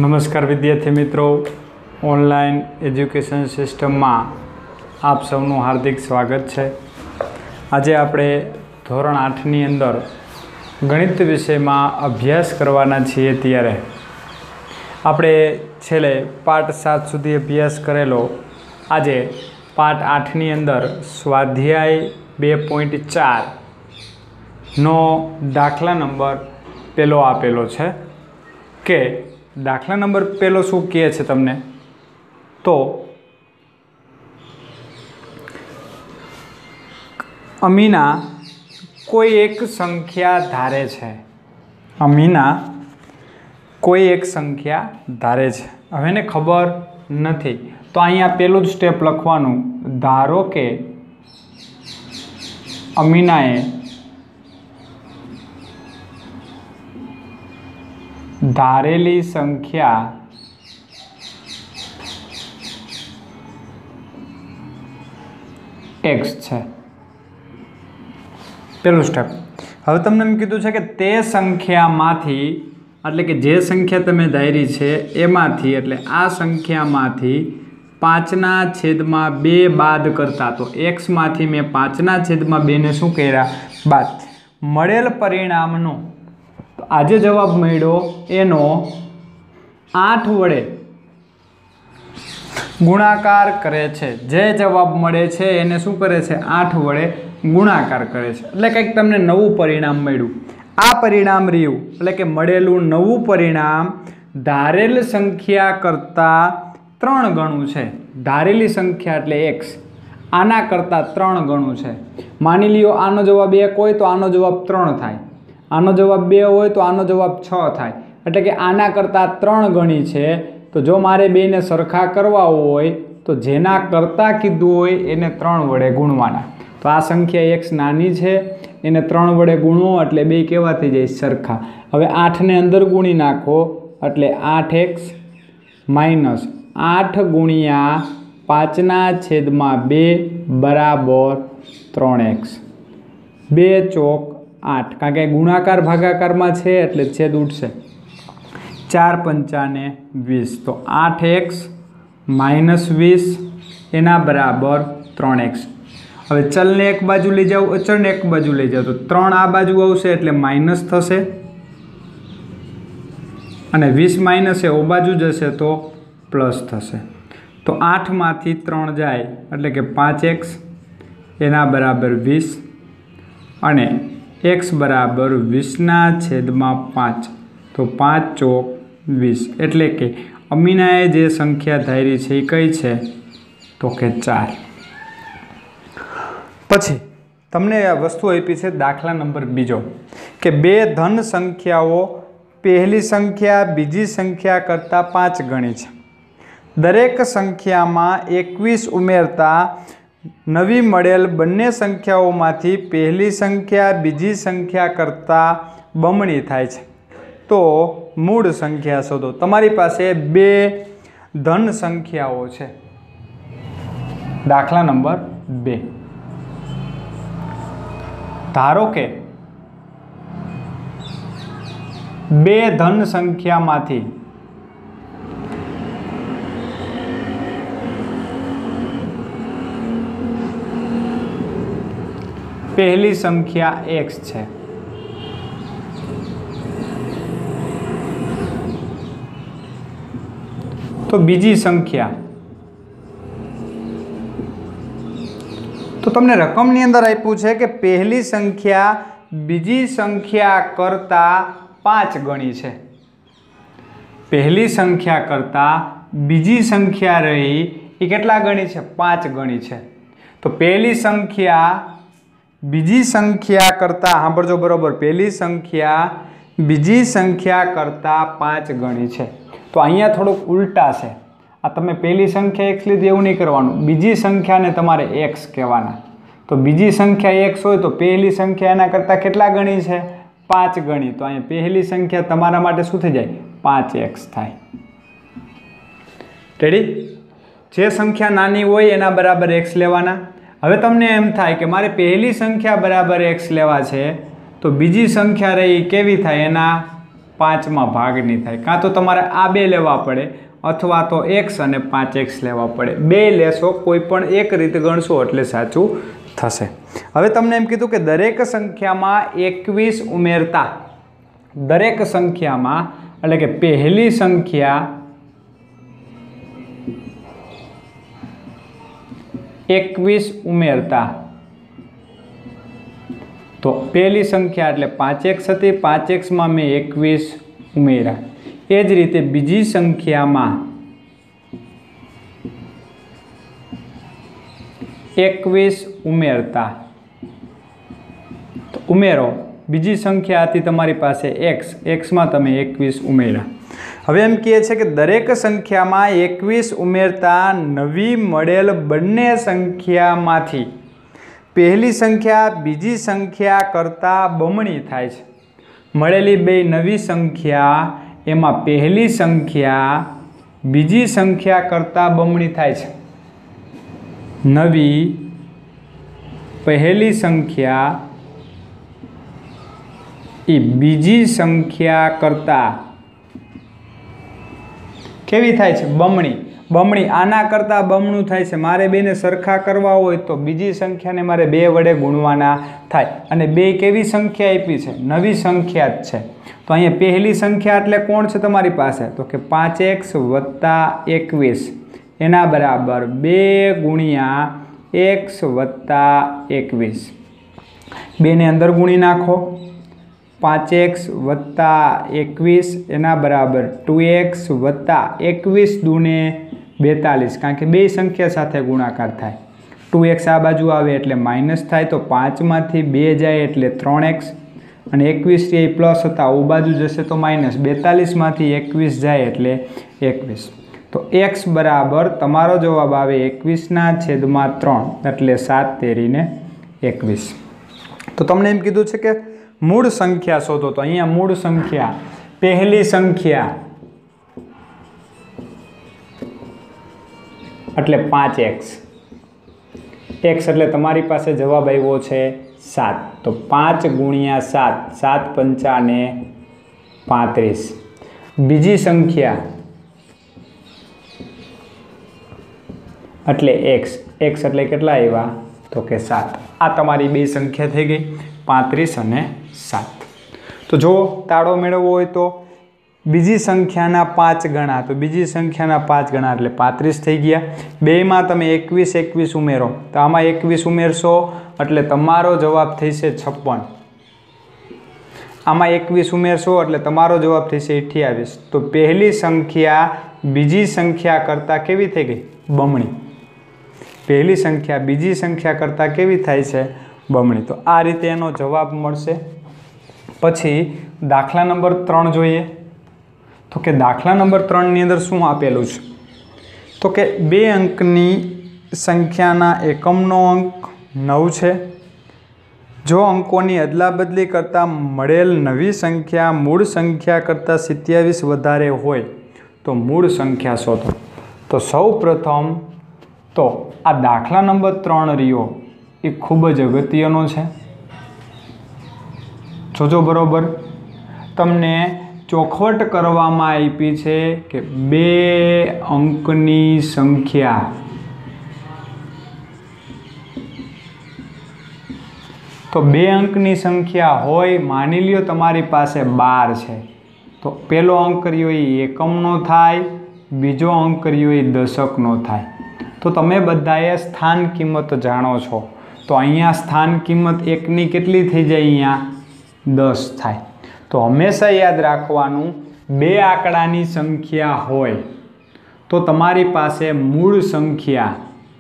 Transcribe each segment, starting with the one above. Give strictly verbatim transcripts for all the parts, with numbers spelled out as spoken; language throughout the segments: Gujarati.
નમસ્કાર વિદ્યાર્થી મિત્રો, ઓનલાઈન એજ્યુકેશન સિસ્ટમમાં આપ સૌનું હાર્દિક સ્વાગત છે। આજે આપણે ધોરણ આઠની અંદર ગણિત વિષયમાં અભ્યાસ કરવાના છીએ। ત્યારે આપણે છેલ્લે પાઠ સાત સુધી અભ્યાસ કરેલો। આજે પાઠ આઠની અંદર સ્વાધ્યાય બે પોઈન્ટ ચારનો દાખલા નંબર પહેલો આપેલો છે કે દાખલા નંબર પહેલો શું કહે છે તમને તો અમીના કોઈ એક સંખ્યા ધારે છે અમીના કોઈ એક સંખ્યા ધારે છે હવે એને ખબર નથી તો અહીંયા પહેલું જ સ્ટેપ લખવાનું। ધારો કે અમીનાએ ધારેલી સંખ્યા એક્સ છે। પહેલું સ્ટેપ। હવે તમને એમ કીધું છે કે તે સંખ્યામાંથી એટલે કે જે સંખ્યા તમે ધારી છે એમાંથી એટલે આ સંખ્યામાંથી પાંચના છેદમાં બે બાદ કરતા તો એક્સમાંથી મેં પાંચના છેદમાં બેને શું કર્યા બાદ મળેલ પરિણામનો આજે જવાબ મળ્યો એનો આઠ વડે ગુણાકાર કરે છે। જે જવાબ મળે છે એને શું કરે છે આઠ વડે ગુણાકાર કરે છે એટલે કંઈક તમને નવું પરિણામ મળ્યું। આ પરિણામ રહ્યું એટલે કે મળેલું નવું પરિણામ ધારેલ સંખ્યા કરતાં ત્રણ ગણું છે। ધારેલી સંખ્યા એટલે એક્સ આના કરતાં ત્રણ ગણું છે। માની લ્યો આનો જવાબ એક હોય તો આનો જવાબ ત્રણ થાય, આનો જવાબ બે હોય તો આનો જવાબ છ થાય એટલે કે આના કરતાં ત્રણ ગણી છે। તો જો મારે બેને સરખા કરવા હોય તો જેના કરતાં કીધું હોય એને ત્રણ વડે ગુણવાના। તો આ સંખ્યા એક્સ નાની છે એને ત્રણ વડે ગુણવો એટલે બે કેવા થઈ જાય સરખા। હવે આઠને અંદર ગુણી નાખો એટલે આઠ એક્સ માઇનસ આઠ ગુણ્યા પાંચના છેદમાં બે બરાબર ત્રણ એક્સ। બે ચોક આઠ કારણ કે ગુણાકાર ભાગાકારમાં છે એટલે છેદ ઉઠશે। ચાર પંચાને વીસ તો આઠ એક્સ માઇનસ વીસ એના બરાબર ત્રણ એક્સ। હવે ચલને એક બાજુ લઈ જાઓ, અચળને એક બાજુ લઈ જાઓ તો ત્રણ આ બાજુ આવશે એટલે માઇનસ થશે અને વીસ માઇનસ એ ઓ બાજુ જશે તો પ્લસ થશે। તો આઠમાંથી ત્રણ જાય એટલે કે પાંચ એક્સ એના બરાબર વીસ અને એક્સ બરાબર વીસના છેદમાં પાંચ તો પાંચ ચોક વીસ એટલે કે અમીનાએ જે સંખ્યા ધારી છે એ કઈ છે તો કે ચાર। પછી તમને આ વસ્તુ આપી છે દાખલા નંબર બીજો કે બે ધન સંખ્યાઓ પહેલી સંખ્યા બીજી સંખ્યા કરતાં પાંચ ગણી છે। દરેક સંખ્યામાં એકવીસ ઉમેરતા નવી મળેલ બંને સંખ્યાઓમાંથી પહેલી સંખ્યા બીજી સંખ્યા કરતાં બમણી થાય છે તો મૂળ સંખ્યા શોધો। તમારી પાસે બે ધન સંખ્યાઓ છે। દાખલા નંબર બે। ધારો કે બે ધન સંખ્યામાંથી પહેલી સંખ્યા એક્સ છે તો બીજી સંખ્યા તો તમને રકમની અંદર આપ્યું છે કે પહેલી સંખ્યા બીજી સંખ્યા કરતાં પાંચ ગણી છે। પહેલી સંખ્યા કરતાં બીજી સંખ્યા રહી એ કેટલા ગણી છે પાંચ ગણી છે। તો પહેલી સંખ્યા બીજી સંખ્યા કરતાં સાંભળજો બરોબર, પહેલી સંખ્યા બીજી સંખ્યા કરતાં પાંચ ગણી છે। તો અહીંયા થોડુંક ઉલટા છે। આ તમે પહેલી સંખ્યા એક્સ લીધી એવું નહીં કરવાનું, બીજી સંખ્યાને તમારે એક્સ કહેવાના। તો બીજી સંખ્યા એક્સ હોય તો પહેલી સંખ્યા એના કરતાં કેટલા ગણી છે પાંચ ગણી। તો અહીંયા પહેલી સંખ્યા તમારા માટે શું થઈ જાય પાંચ એક્સ થાય। રેડી? જે સંખ્યા નાની હોય એના બરાબર એક્સ લેવાના। હવે તમને એમ થાય કે મારે પહેલી સંખ્યા બરાબર એક્સ લેવા છે તો બીજી સંખ્યા રહી કેવી થાય એના પાંચમાં ભાગની થાય, કાં તો તમારે આ બે લેવા પડે અથવા તો એક્સ અને પાંચ એક્સ લેવા પડે. બે લેશો, કોઈ પણ એક રીતે ગણશો એટલે સાચું થશે. હવે તમને એમ કીધું કે દરેક સંખ્યામાં એકવીસ ઉમેરતા, દરેક સંખ્યામાં એટલે કે પહેલી સંખ્યા એકવીસ ઉમેરતા, તો પહેલી સંખ્યા એટલે પાંચ એક્સ હતી, પાંચ એક્સમાં મેં એકવીસ ઉમેર્યા. એ જ રીતે બીજી સંખ્યામાં એકવીસ ઉમેરતા, તો ઉમેરો, બીજી સંખ્યા હતી તમારી પાસે એક્સ, એક્સમાં તમે એકવીસ ઉમેર્યા. હવે એમ કહે છે કે દરેક સંખ્યામાં એકવીસ ઉમેરતા નવી મળેલ બંને સંખ્યામાંથી પહેલી સંખ્યા બીજી સંખ્યા કરતાં બમણી થાય છે. મળેલી બે નવી સંખ્યા એમાં પહેલી સંખ્યા બીજી સંખ્યા કરતાં બમણી થાય છે. નવી પહેલી સંખ્યા એ બીજી સંખ્યા કરતાં કેવી થાય છે? બમણી. બમણી આના કરતાં બમણું થાય છે. મારે બેને સરખા કરવા હોય તો બીજી સંખ્યાને મારે બે વડે ગુણવાના થાય. અને બે કેવી સંખ્યા આપી છે? નવી સંખ્યા જ છે. તો અહીંયા પહેલી સંખ્યા એટલે કોણ છે તમારી પાસે? તો કે પાંચ એક્સ વત્તા એકવીસ એના બરાબર બે ગુણ્યા એક્સ વત્તા એકવીસ. બેને અંદર ગુણી નાખો. પાંચ એક્સ વત્તા એકવીસ એના બરાબર ટુ એક્સ વત્તા એકવીસ દૂને બેતાલીસ, કારણ કે બે સંખ્યા સાથે ગુણાકાર થાય. ટુ એક્સ આ બાજુ આવે એટલે માઇનસ થાય, તો પાંચમાંથી બે જાય એટલે ત્રણ એક્સ, અને એકવીસ એ પ્લસ હતા આ બાજુ જશે તો માઇનસ, બેતાલીસમાંથી એકવીસ જાય એટલે એકવીસ. તો એક્સ બરાબર તમારો જવાબ આવે એકવીસના છેદમાં ત્રણ એટલે સાત તેરીને એકવીસ. તો તમને એમ કીધું છે કે મૂળ સંખ્યા શોધો. તો અહીંયા મૂળ સંખ્યા પહેલી સંખ્યા એટલે પાંચ એક્સ, એક્સ એટલે તમારી પાસે જવાબ આવ્યો છે સાત. તો પાંચ ગુણ્યા સાત, સાત પંચાને પાંત્રીસ. બીજી સંખ્યા એટલે એક્સ, એક્સ એટલે કેટલા આવ્યા? તો કે સાત. આ તમારી બે સંખ્યા થઈ ગઈ, પાંત્રીસ અને સાત. તો જો તાળો મેળવવો હોય તો બીજી સંખ્યાના પાંચ ગણા, તો બીજી સંખ્યાના પાંચ ગણા એટલે પાંત્રીસ થઈ ગયા. બેમાં તમે એકવીસ એકવીસ ઉમેરો, તો આમાં એકવીસ ઉમેરશો એટલે તમારો જવાબ થશે છપ્પન. આમાં એકવીસ ઉમેરશો એટલે તમારો જવાબ થશે અઠ્યાવીસ. તો પહેલી સંખ્યા બીજી સંખ્યા કરતાં કેવી થઈ ગઈ? બમણી. પહેલી સંખ્યા બીજી સંખ્યા કરતાં કેવી થાય છે? બમણી. તો આ રીતે એનો જવાબ મળશે. પછી દાખલા નંબર ત્રણ જોઈએ. તો કે દાખલા નંબર ત્રણની અંદર શું આપેલું છે? તો કે બે અંકની સંખ્યાના એકમનો અંક નવ છે. જો અંકોની અદલાબદલી કરતાં મળેલ નવી સંખ્યા મૂળ સંખ્યા કરતાં સિત્યાવીસ વધારે હોય તો મૂળ સંખ્યા શોધો. તો સૌ પ્રથમ તો આ દાખલા નંબર ત્રણ રહ્યો એ ખૂબ જ અગત્યનો છે. જોજો બરોબર. તમને ચોખવટ કરવામાં આપી છે કે બે અંકની સંખ્યા તો બે અંકની સંખ્યા હોય, માની લ્યો તમારી પાસે બાર છે, તો પહેલો અંક રહ્યો એ એકમનો થાય, બીજો અંક રહ્યો એ દશકનો થાય. તો તમે બધાએ સ્થાન કિંમત જાણો છો. તો અહીંયા સ્થાન કિંમત એકની કેટલી થઈ જાય? અહીંયા દસ થાય. તો હંમેશા યાદ રાખવાનું, બે આંકડાની સંખ્યા હોય તો તમારી પાસે મૂળ સંખ્યા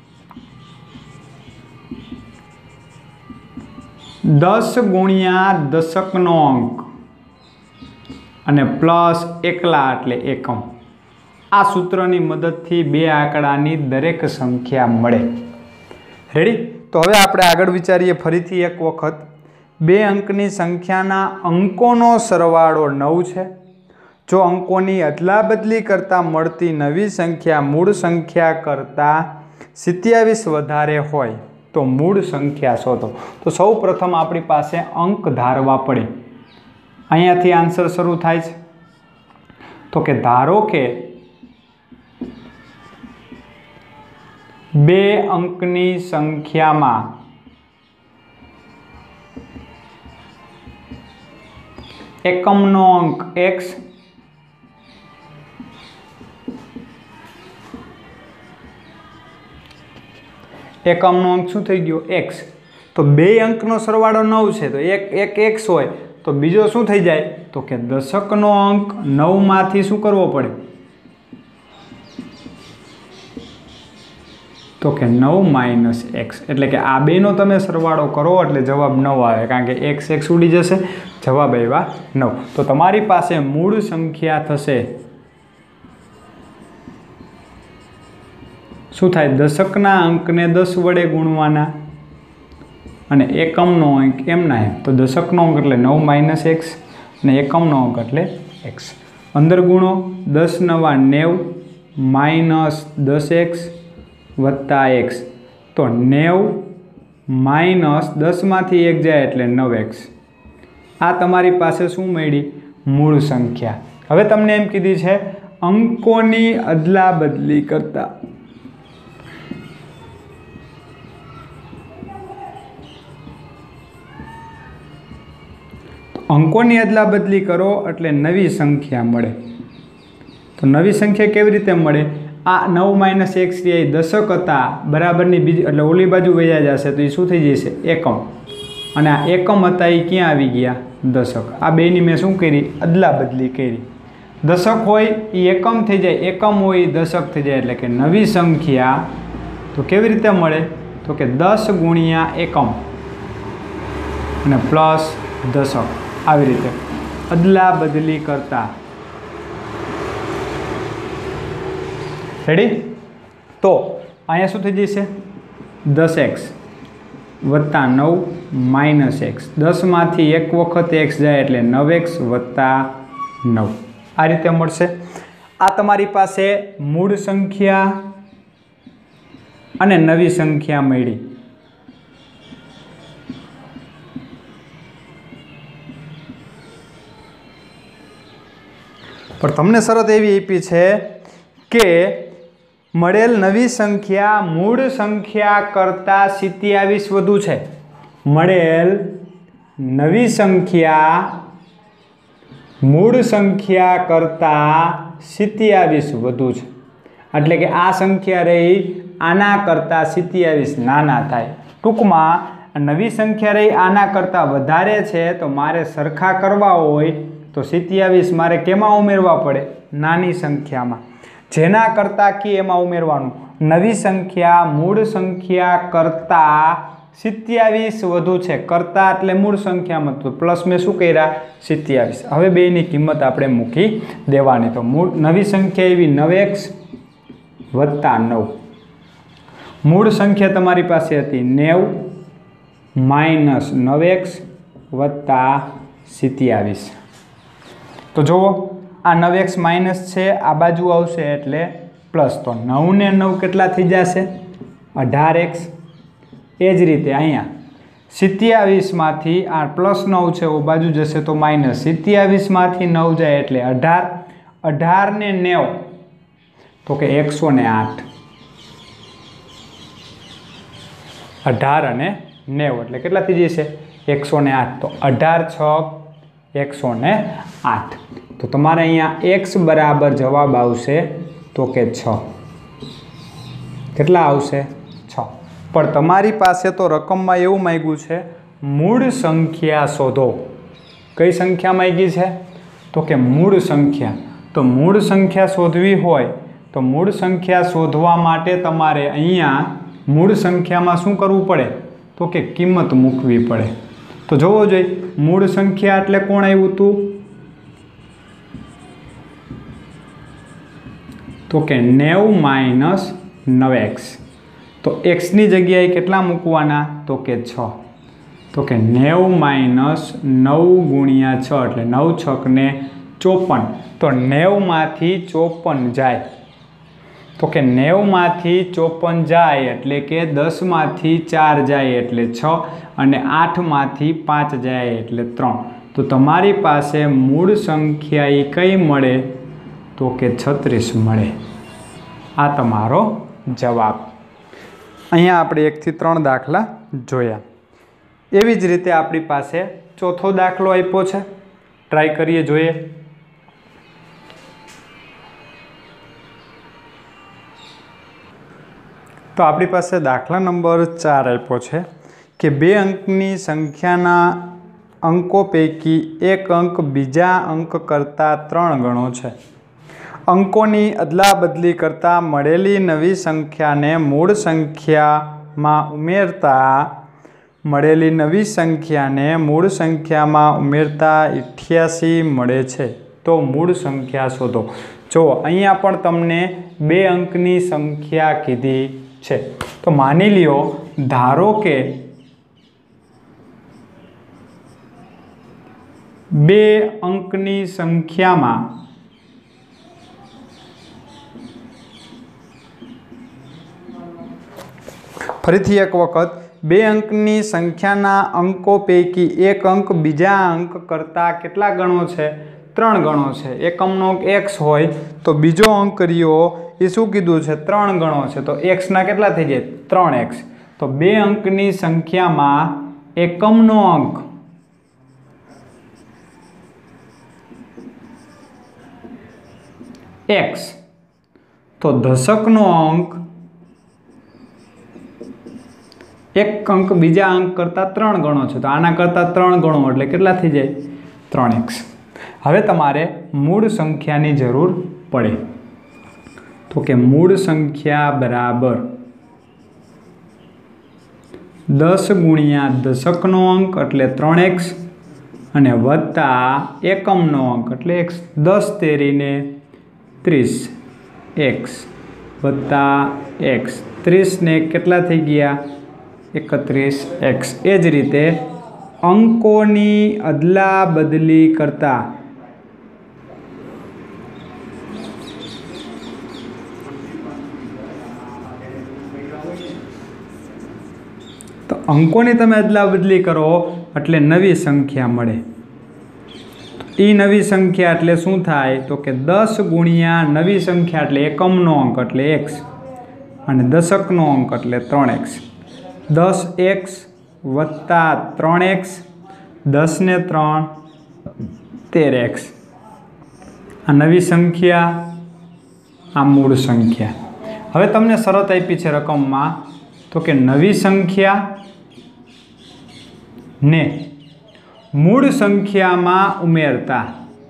દસ ગુણ્યા દશકનો અંક અને પ્લસ એકલા એટલે એકમ. આ સૂત્રની મદદથી બે આંકડાની દરેક સંખ્યા મળે. રેડી? તો હવે આપણે આગળ વિચારીએ ફરીથી એક વખત. બે અંકની સંખ્યાના અંકોનો સરવાળો નવ છે. જો અંકોની અદલાબદલી કરતાં મળતી નવી સંખ્યા મૂળ સંખ્યા કરતાં સિત્યાવીસ વધારે હોય તો મૂળ સંખ્યા શોધો. તો સૌ પ્રથમ આપણી પાસે અંક ધારવા પડે. અહીંયાથી આન્સર શરૂ થાય છે. तो के धारो के बे अंकनी संख्या में एकम नो अंक एक्स एकम नो अंक शू थी गयो एक्स। तो बे अंक नो सरवाड़ो नौ है तो एक एक एक्स होय तो बीजो शू थी जाए तो के दशक नो अंक नौ मांथी शू करवो पड़े तो के नौ माइनस एक्स एटले के आ बेनो तमे सरवाड़ो करो एटले जवाब नौ आवे कारण के एक्स एक्स उड़ी जशे जवाब आव्या नौ। तो तमारी पासे मूळ संख्या थशे शू थाय दशकना अंकने दस वडे गुणवाना अने एकमनो अंक एमना एम तो दशकनो अंक एटले नौ माइनस एक्स अने एकमनो अंक एटले एक्स अंदर गुणो दस नवा नेव माइनस दस एक्स वत्ता एक्स तो नेव माइनस दस मांथी एक जाए एटले नौ एक्स आ तमारी पासे शू मळी मूळ संख्या। हवे तमने एम कीधी छे अंकोनी अदला बदली करता अंकोनी अदला बदली करो एटले नवी संख्या मळे। तो नवी संख्या केवी रीते मळे आ नौ माइनस एक्स दशक हता बराबरनी बीजी एटले ओली बाजू वया जशे तो ए शुं थई जशे एकम अने आ एकम हता ए क्यां आवी गया दशक। आ बेनी मैं शुं करी अदला बदली करी दशक होय ए एकम थई जाय एकम होय दशक थई जाय एटले के नवी संख्या तो केवी रीते मळे तो के दस गुणिया एकम अने प्लस दशक આવી રીતે અદલા બદલી કરતા રેડી। તો અહીંયા શું થઈ જશે દસ एक्स વત્તા નવ માઇનસ एक्स દસમાંથી એક વખત एक्स જાય એટલે નવ एक्स વત્તા નવ આ રીતે મળશે। આ તમારી પાસે મૂળ સંખ્યા અને નવી સંખ્યા મળી। पर तमने शरत एवी आपी है कि मळेल नवी संख्या मूळ संख्या करता सत्यावीस वधु है। मळेल नवी संख्या मूळ संख्या करता सत्यावीस वधु है एटले के आ संख्या रही आना करता सत्यावीस नाना थाय। टूंकमां नवी संख्या रही आना करता वधारे छे तो मारे सरखा करवा होय तो सत्यावीस मारे केमा उमेरवा पड़े नानी संख्या में जेना करता की एमा उमेरवानुं। नवी संख्या मूळ संख्या करता सत्यावीस वधु छे करता एटले मूळ संख्या में तो प्लस में शुं कर्या सत्यावीस। हवे बेनी किंमत आपणे मूकी देवानी। तो मूळ नवी संख्या एवी नव एक्स वत्ता नौ मूळ संख्या तमारी पासे हती नेव माइनस नव एक्स वत्ता सत्यावीस। तो जो आ नव एक्स माइनस है आ बाजू आवशे एटले प्लस तो नौ ने नौ केटला थी जाशे अठार एक्स। ए ज रीते अहींया सत्यावीस मांथी आ प्लस नौ है वो बाजू जशे तो माइनस सत्यावीस मांथी नौ जाए एटले अठार अठार ने नेव तो के एक सौ ने आठ अठार अने नेव एटले केटला थी जशे एक सौ ने आठ। तो अठार छक एक सौ ने आठ तो तमारे अहींया एक्स बराबर जवाब आवशे तो के छ केटला आवशे छ। पर तमारी पासे तो रकम में एवुं मांग्युं छे मूळ संख्या शोधो। कई संख्या मांगी छे तो के मूळ संख्या। तो मूळ संख्या शोधवी होय तो मूळ संख्या शोधवा माटे तमारे अहींया मूळ संख्या में शुं करवुं पड़े तो के किंमत मूकवी पड़े। तो जोवो जोईए मूळ संख्या एटले कोण आव्युं हतुं तो के नेव माइनस नव एक्स। तो एक्स नी जग्याए केटला मूकवाना तो के छ तो के नेव माइनस नौ गुणिया छ एटले नौ छक ने चौपन। तो नेव मांथी चौपन जाए तो के नेव मांथी चौपन जाए एटले के दस मांथी चार जाए एटले छ अने आठ मांथी पांच जाए एटले त्रण। तो तमारी पासे मूळ संख्या ए कई मळे तो के छत्रीस मळे। आ तमारो जवाब। अहींया आपणे एक थी त्रण दाखला जोया। एवी ज रीते आपणी पासे चौथो दाखलो आप्यो छे, ट्राय करीए जोईए। तो आपणी पासे दाखला नंबर चार आप्यो छे कि बे अंकनी संख्याना अंको पैकी एक अंक बीजा अंक करता त्रण गणो छे। अंकोनी अदला बदली करता मळेली नवी संख्याने मूळ संख्यामां उमेरता मळेली नवी संख्याने मूळ संख्यामां उमेरता अठासी मळे छे। तो मूळ संख्या शोधो। जो अहींया पण तमने बे अंकनी संख्या कीधी छे। तो मानी ल्यो, धारो के बे अंकनी संख्यामां फरीथी एक वखत बे अंकनी संख्याना अंको पैकी एक अंक बीजा अंक करता केटला गणो छे? त्रण गणो छे। एकमनो अंक एक्स होय तो बीजो अंक रह्यो ए शुं कीधुं छे? त्रण गणो छे। तो एक्स ना केटला थई जाय? त्रण एक्स। तो बे अंकनी संख्यामां एकमनो अंक एक्स, तो दशकनो अंक एक अंक बीजा अंक करता त्रण गणो छे। तो आना करता त्रण गणो एटले केटला थई जाय? त्रण एक्स। हवे तमारे मूळ संख्यानी जरूर पड़े। तो के मूळ संख्या बराबर दस गुणिया दशकनो अंक एटले त्रण एक्स अने वत्ता एकमनो अंक एटले एक्स। दस तेरी ने त्रीस एक्स वत्ता एक्स। त्रीस ने केटला थई गया? एकत्रीस एक्स। ए ज रीते अंकोनी अदला बदली करता तो अंकोनी तमे अदला बदली करो एटले नवी संख्या मळे। ई नवी संख्या एटले शुं थाय? तो के दस गुणिया नवी संख्या एटले एकमनो अंक एटले एक्स अने दशकनो अंक एटले त्रण एक्स। दस एक्स वत्ता त्रण एक्स। दस ने त्रण तेर एक्स। आ नवी संख्या, आ मूळ संख्या। हवे तमने शरत आपी छे रकममां तो के नवी संख्या ने मूळ संख्यामां उमेरता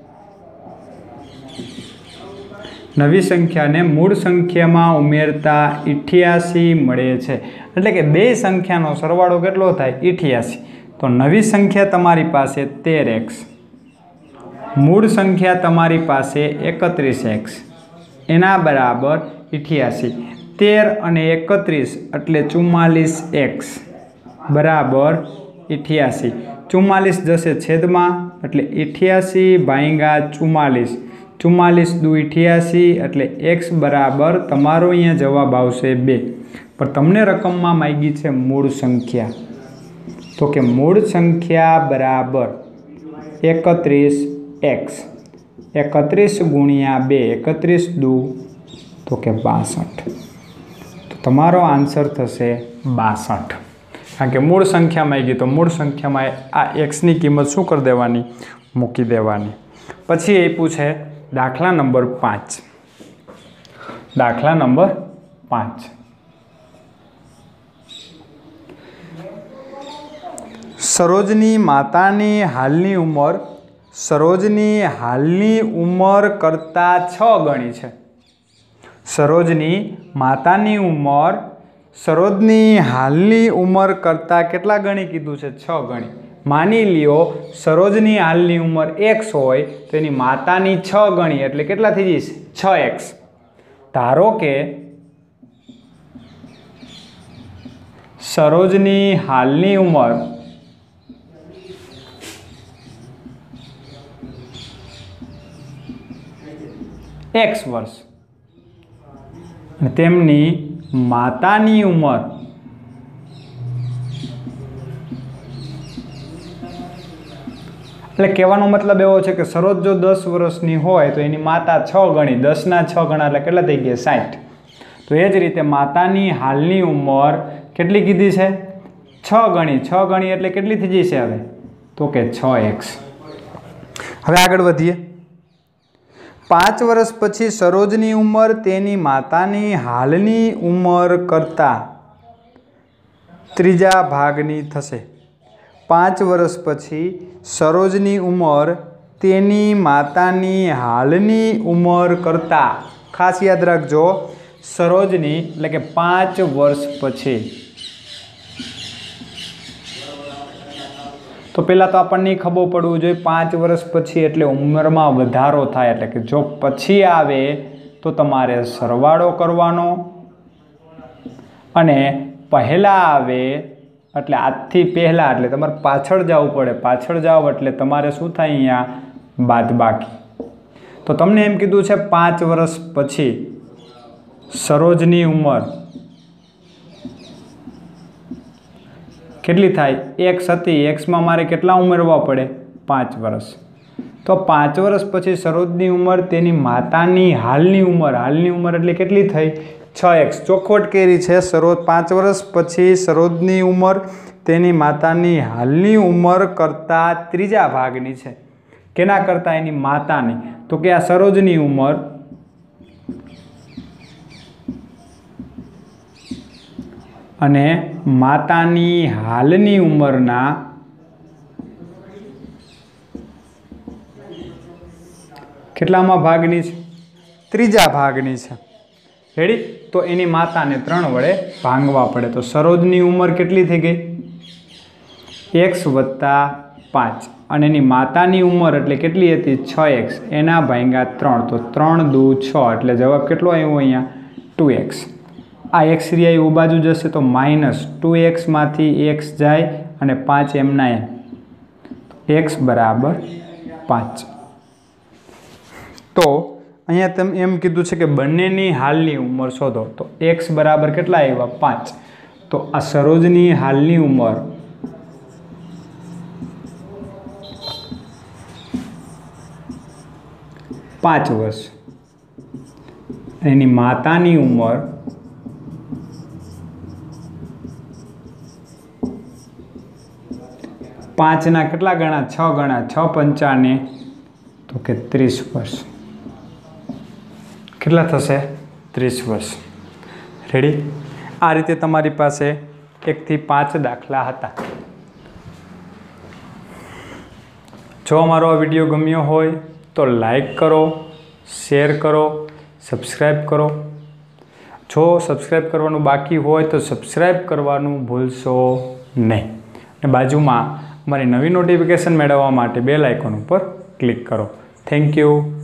नवी संख्या ने मूळ संख्यामां उमेरता अठासी मळे छे। एटले के बे संख्यानो सरवाळो केटलो थाय? अठासी। तो नवी संख्या तमारी पासे तेर एक्स, मूळ संख्या तमारी पासे एकत्रीस एक्स एना बराबर अठासी। तेर अने एकत्रीस एटले चुम्मालीस एक्स बराबर अठासी। चुम्मालीस जशे छेदमां एटले अठासी भांग्या चुम्मालीस। चुम्मालीस दू अठासी एटले एक्स बराबर तमारो अहींया जवाब आवशे बे। पर तमने रकममां मांगी छे मूळ संख्या। तो के मूळ संख्या बराबर एकत्रीस एक्स। एकत्रीस गुणिया बे एकत्रीस दू तो के बासठ। तो तमारो आंसर थशे बासठ। कारण के मूळ संख्या मांगी तो मूळ संख्या में आ एक्स की किंमत शू कर देवानी? मूकी देवानी। पछी आप्युं छे दाखला नंबर पांच। दाखला नंबर पांच। सरोजनी मातानी हालनी उमर सरोजनी हालनी उमर करता छ गणी छे। सरोजनी मातानी उमर सरोजनी हालनी उमर करता केटला गणी कीधुं छे? छ गणी। मानी लियो सरोजनी हालनी उमर एक्स होय तो एनी मातानी छ गणी एटले केटला थई जशे? छ एक्स। धारो के सरोजनी हालनी उमर एक्स वर्ष अने तेमनी मातानी उमर એટલે કહેવાનો મતલબ એવો છે કે સરોજ જો દસ વર્ષની હોય તો એની માતા છ ગણી, દસના છ ગણા એટલે કેટલા થઈ ગયા? સાઠ. તો એ જ રીતે માતાની હાલની ઉંમર કેટલી કીધી છે? છ ગણી. છ ગણી એટલે કેટલી થઈ જશે હવે? તો કે છ એક્સ. હવે આગળ વધીએ. પાંચ વર્ષ પછી સરોજની ઉંમર તેની માતાની હાલની ઉંમર કરતાં ત્રીજા ભાગની થશે. પાંચ વર્ષ પછી સરોજની ઉંમર તેની માતાની હાલની ઉંમર કરતાં, ખાસ યાદ રાખજો, સરોજની એટલે કે પાંચ વર્ષ પછી. તો પહેલાં તો આપણને ખબર પડવું જોઈએ પાંચ વર્ષ પછી એટલે ઉંમરમાં વધારો થાય. એટલે કે જો પછી આવે તો તમારે સરવાળો કરવાનો, અને પહેલાં આવે એટલે આજથી પહેલાં એટલે તમારે પાછળ જવું પડે. પાછળ જાઓ એટલે તમારે શું થાય? અહીંયા બાદબાકી. તો તમને એમ કીધું છે પાંચ વર્ષ પછી સરોજની ઉંમર કેટલી થાય? એક્સ હતી. એક્સમાં મારે કેટલા ઉમેરવા પડે? પાંચ વર્ષ. તો પાંચ વર્ષ પછી સરોજની ઉંમર તેની માતાની હાલની ઉંમર, હાલની ઉંમર એટલે કેટલી થઈ? છ એક્સ. ચોખવટ કરી છે. સરોજ પાંચ વર્ષ પછી સરોજની ઉંમર તેની માતાની હાલની ઉંમર કરતાં ત્રીજા ભાગની છે. કેના કરતાં? એની માતાની. તો કે આ સરોજની ઉંમર અને માતાની હાલની ઉંમરના કેટલામાં ભાગની છે? ત્રીજા ભાગની છે. રેડી? તો એની માતાને ત્રણ વડે ભાંગવા પડે. તો સરોજની ઉંમર કેટલી થઈ ગઈ? એક્સ વત્તા પાંચ. અને એની માતાની ઉંમર એટલે કેટલી હતી? છ એક્સ. એના ભાંગ્યા ત્રણ. તો ત્રણ દુ છ એટલે જવાબ કેટલો આવ્યો અહીંયા? Two x. આ એક્સ રિયા એવું બાજુ જશે તો માઇનસ ટુ એક્સમાંથી એક્સ જાય અને પાંચ એમના એમ. એક્સ બરાબર પાંચ. તો અહીંયા તમે એમ કીધું છે કે બંનેની હાલની ઉંમર શોધો. તો એક્સ બરાબર કેટલા આવ્યા? પાંચ. તો આ સરોજની હાલની ઉંમર પાંચ વર્ષ, એની માતાની ઉંમર પાંચના કેટલા ગણા? છ ગણા. છ પંચાને તો કે ત્રીસ વર્ષ. કેટલા થશે? ત્રીસ વર્ષ. રેડી? આ રીતે તમારી પાસે એકથી પાંચ દાખલા હતા. જો અમારો આ વિડીયો ગમ્યો હોય તો લાઈક કરો, શેર કરો, સબસ્ક્રાઈબ કરો. જો સબસ્ક્રાઈબ કરવાનું બાકી હોય તો સબસ્ક્રાઈબ કરવાનું ભૂલશો નહીં. અને બાજુમાં મારી નવી નોટિફિકેશન મેળવવા માટે બેલ આઇકોન ઉપર ક્લિક કરો. Thank you.